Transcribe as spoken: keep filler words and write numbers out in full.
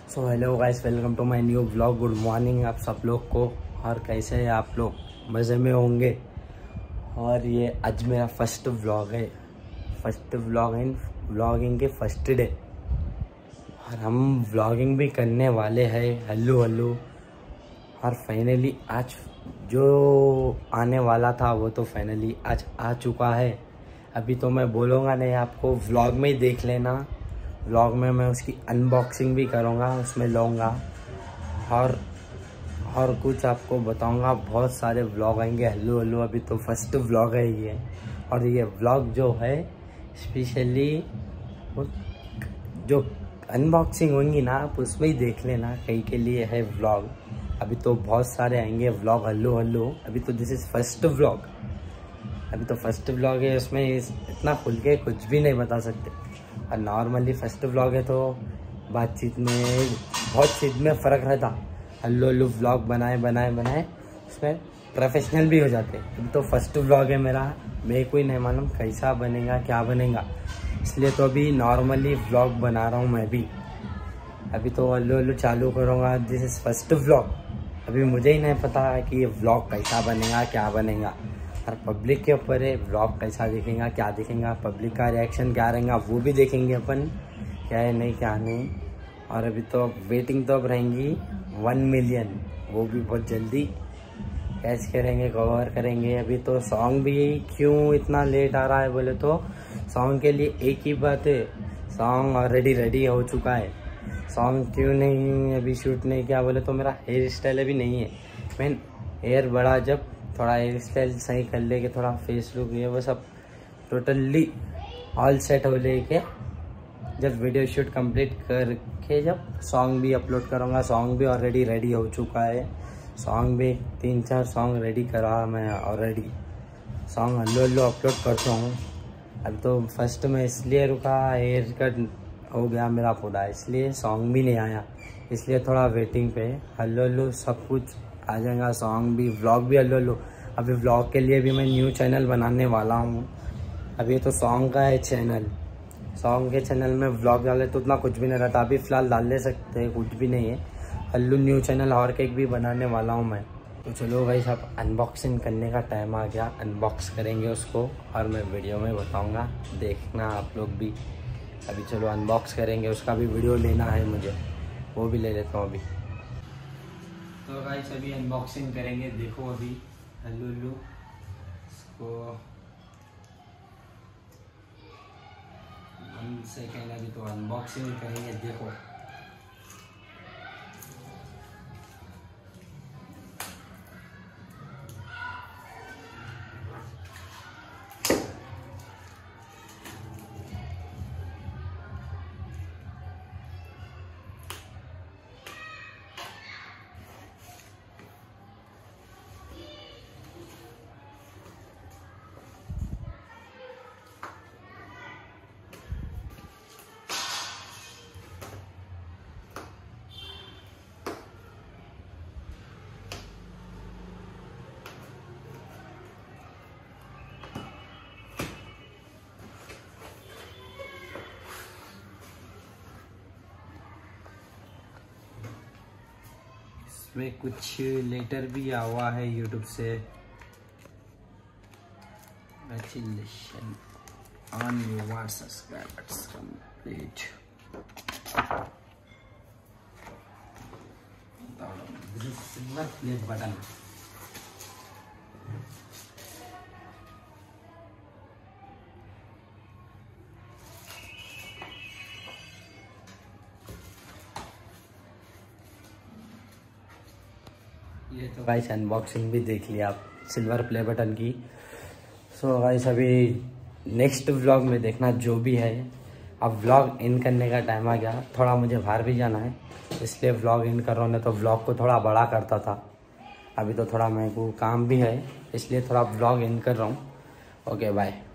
So hello guys, welcome to my new vlog. Good morning आप सब लोग को। और कैसे हैं आप लोग? मज़े में होंगे। और ये आज मेरा फर्स्ट व्लॉग है, फर्स्ट व्लॉग इन व्लॉगिंग के फर्स्ट डे। और हम व्लॉगिंग भी करने वाले हैं हल्लू हल्लू। और फाइनली आज जो आने वाला था वो तो फाइनली आज आ चुका है। अभी तो मैं बोलूँगा नहीं, आपको व्लॉग में ही देख लेना। व्लॉग में मैं उसकी अनबॉक्सिंग भी करूँगा, उसमें लूँगा और और कुछ आपको बताऊँगा। बहुत सारे व्लॉग आएंगे हल्लू हल्लू। अभी तो फर्स्ट व्लॉग है ये। और ये व्लॉग जो है स्पेशली जो अनबॉक्सिंग होंगी ना, आप उसमें ही देख लेना, कहीं के लिए है व्लॉग। अभी तो बहुत सारे आएंगे व्लॉग हल्लू हल्लू। अभी तो दिस इज़ फर्स्ट व्लॉग, अभी तो फर्स्ट व्लॉग है, उसमें इतना खुल के कुछ भी नहीं बता सकते। और नॉर्मली फर्स्ट व्लॉग है तो बातचीत में बहुत चीज़ में फ़र्क रहता। हल्लू हल्लू व्लॉग बनाए बनाए बनाए उसमें प्रोफेशनल भी हो जाते। अभी तो फर्स्ट व्लॉग है मेरा, मेरे को ही नहीं मालूम कैसा बनेगा क्या बनेगा, इसलिए तो अभी नॉर्मली व्लॉग बना रहा हूँ मैं भी। अभी तो हल्लू हल्लू चालू करूँगा। This is first vlog. अभी मुझे ही नहीं पता कि ये व्लॉग कैसा बनेगा क्या बनेगा। और पब्लिक के ऊपर है व्लॉग कैसा दिखेगा क्या दिखेगा, पब्लिक का रिएक्शन क्या रहेगा वो भी देखेंगे अपन, क्या है नहीं क्या नहीं। और अभी तो वेटिंग तो अब रहेंगी वन मिलियन, वो भी बहुत जल्दी कैच करेंगे, कवर करेंगे। अभी तो सॉन्ग भी क्यों इतना लेट आ रहा है बोले तो सॉन्ग के लिए एक ही बात है, सॉन्ग ऑलरेडी रेडी हो चुका है। सॉन्ग क्यों नहीं अभी शूट नहीं किया बोले तो मेरा हेयर स्टाइल अभी नहीं है। मैन हेयर बड़ा, जब थोड़ा हेयर स्टाइल सही कर लेके थोड़ा फेस लुक ये वो सब टोटली ऑल सेट हो लेके जब वीडियो शूट कंप्लीट करके जब सॉन्ग भी अपलोड करूँगा। सॉन्ग भी ऑलरेडी रेडी हो चुका है, सॉन्ग भी तीन चार सॉन्ग रेडी करा मैं ऑलरेडी। सॉन्ग हल्लू हल्लू अपलोड करता हूँ। अब तो फर्स्ट में इसलिए रुका, हेयर कट हो गया मेरा पूरा, इसलिए सॉन्ग भी नहीं आया, इसलिए थोड़ा वेटिंग पे। हल्लू हल्लू सब कुछ आ जाएगा, सॉन्ग भी व्लॉग भी हल्लू हल्लू। अभी व्लॉग के लिए भी मैं न्यू चैनल बनाने वाला हूँ। अभी तो सॉन्ग का है चैनल, सॉन्ग के चैनल में व्लॉग डाले तो उतना कुछ भी नहीं रहता। अभी फ़िलहाल डाल ले सकते हैं, कुछ भी नहीं है। हल्लू न्यू चैनल और केक भी बनाने वाला हूँ मैं। तो चलो भाई साहब, अनबॉक्सिंग करने का टाइम आ गया। अनबॉक्स करेंगे उसको और मैं वीडियो में बताऊँगा, देखना आप लोग भी। अभी चलो अनबॉक्स करेंगे, उसका भी वीडियो लेना है मुझे, वो भी ले लेता हूँ अभी। तो गाइस अभी अनबॉक्सिंग करेंगे, देखो अभी हल्लू हल्लू इसको वन सेकेंड, अभी तो अनबॉक्सिंग करेंगे। देखो में कुछ लेटर भी आया हुआ है यूट्यूब से। Congratulations on your subscribers complete। Silver play button, ये तो गाइस अनबॉक्सिंग भी देख लिया आप सिल्वर प्ले बटन की। सो गाइस अभी नेक्स्ट व्लॉग में देखना जो भी है। अब व्लॉग इन करने का टाइम आ गया, थोड़ा मुझे बाहर भी जाना है इसलिए व्लॉग इन कर रहा हूँ, नहीं तो व्लॉग को थोड़ा बड़ा करता था। अभी तो थोड़ा मेरे को काम भी है इसलिए थोड़ा व्लॉग इन कर रहा हूँ। Okay bye.